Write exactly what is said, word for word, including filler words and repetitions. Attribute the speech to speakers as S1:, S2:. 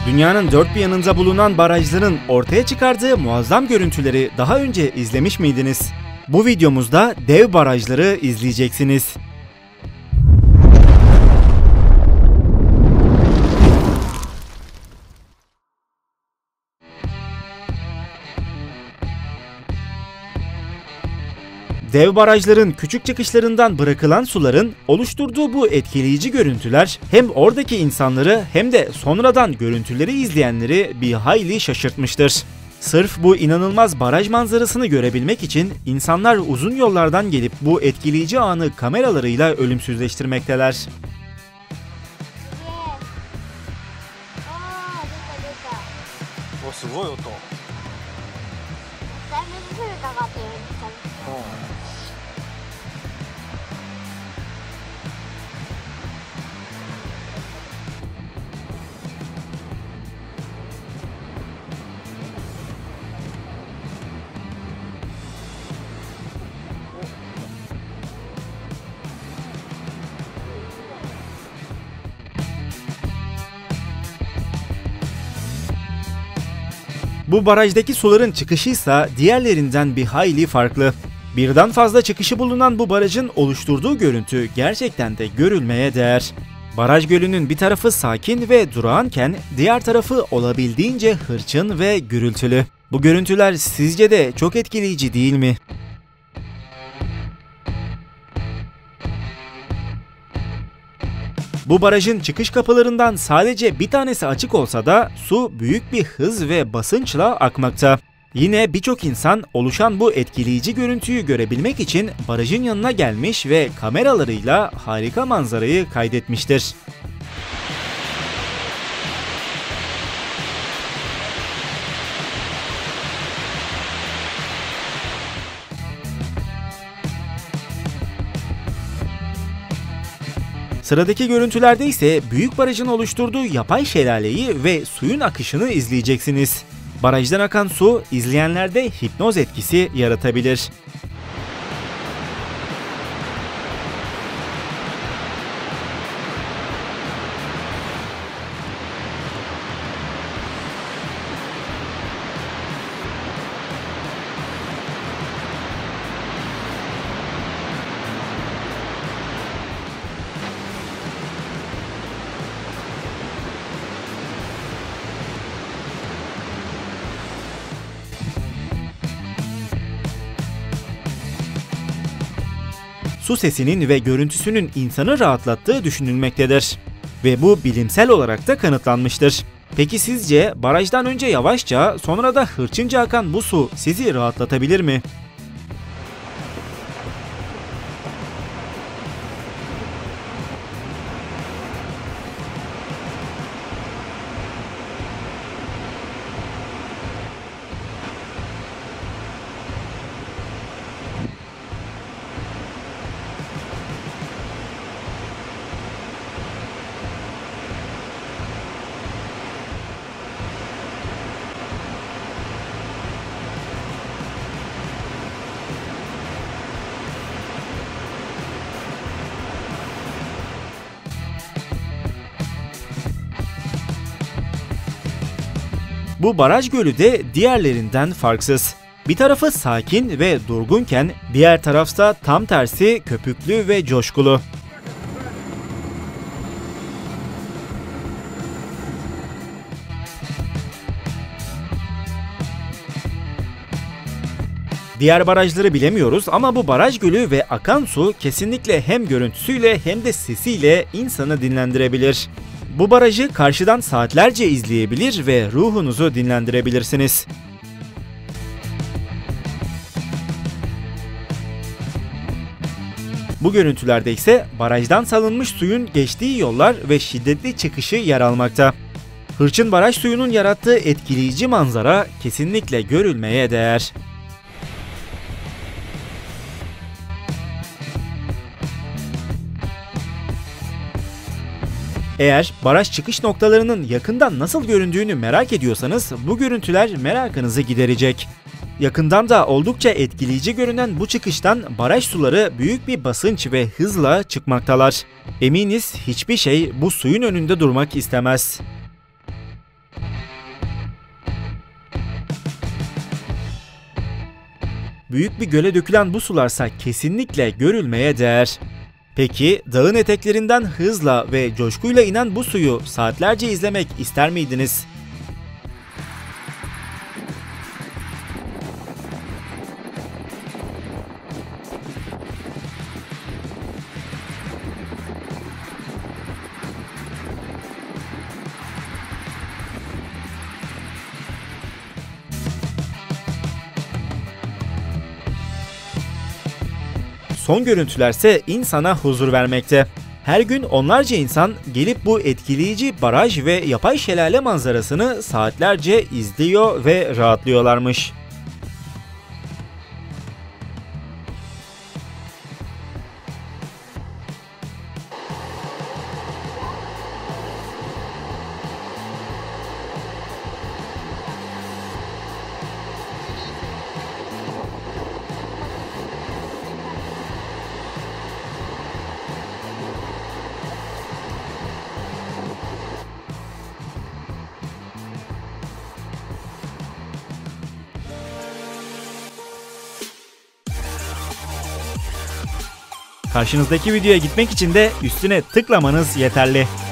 S1: Dünyanın dört bir yanında bulunan barajların ortaya çıkardığı muazzam görüntüleri daha önce izlemiş miydiniz? Bu videomuzda dev barajları izleyeceksiniz. Dev barajların küçük çıkışlarından bırakılan suların oluşturduğu bu etkileyici görüntüler hem oradaki insanları hem de sonradan görüntüleri izleyenleri bir hayli şaşırtmıştır. Sırf bu inanılmaz baraj manzarasını görebilmek için insanlar uzun yollardan gelip bu etkileyici anı kameralarıyla ölümsüzleştirmekteler. Bu barajdaki suların çıkışı ise diğerlerinden bir hayli farklı. Birden fazla çıkışı bulunan bu barajın oluşturduğu görüntü gerçekten de görülmeye değer. Baraj gölünün bir tarafı sakin ve durağanken diğer tarafı olabildiğince hırçın ve gürültülü. Bu görüntüler sizce de çok etkileyici değil mi? Bu barajın çıkış kapılarından sadece bir tanesi açık olsa da su büyük bir hız ve basınçla akmakta. Yine birçok insan oluşan bu etkileyici görüntüyü görebilmek için barajın yanına gelmiş ve kameralarıyla harika manzarayı kaydetmiştir. Sıradaki görüntülerde ise büyük barajın oluşturduğu yapay şelaleyi ve suyun akışını izleyeceksiniz. Barajdan akan su izleyenlerde hipnoz etkisi yaratabilir. Su sesinin ve görüntüsünün insanı rahatlattığı düşünülmektedir. Ve bu bilimsel olarak da kanıtlanmıştır. Peki sizce barajdan önce yavaşça sonra da hırçınca akan bu su sizi rahatlatabilir mi? Bu baraj gölü de diğerlerinden farksız. Bir tarafı sakin ve durgunken diğer tarafta tam tersi köpüklü ve coşkulu. Diğer barajları bilemiyoruz ama bu baraj gölü ve akan su kesinlikle hem görüntüsüyle hem de sesiyle insanı dinlendirebilir. Bu barajı karşıdan saatlerce izleyebilir ve ruhunuzu dinlendirebilirsiniz. Bu görüntülerde ise barajdan salınmış suyun geçtiği yollar ve şiddetli çıkışı yer almakta. Hırçın baraj suyunun yarattığı etkileyici manzara kesinlikle görülmeye değer. Eğer baraj çıkış noktalarının yakından nasıl göründüğünü merak ediyorsanız bu görüntüler merakınızı giderecek. Yakından da oldukça etkileyici görünen bu çıkıştan baraj suları büyük bir basınç ve hızla çıkmaktalar. Eminiz hiçbir şey bu suyun önünde durmak istemez. Büyük bir göle dökülen bu sularsa kesinlikle görülmeye değer. Peki dağın eteklerinden hızla ve coşkuyla inen bu suyu saatlerce izlemek ister miydiniz? Son görüntülerse insana huzur vermekte. Her gün onlarca insan gelip bu etkileyici baraj ve yapay şelale manzarasını saatlerce izliyor ve rahatlıyorlarmış. Karşınızdaki videoya gitmek için de üstüne tıklamanız yeterli.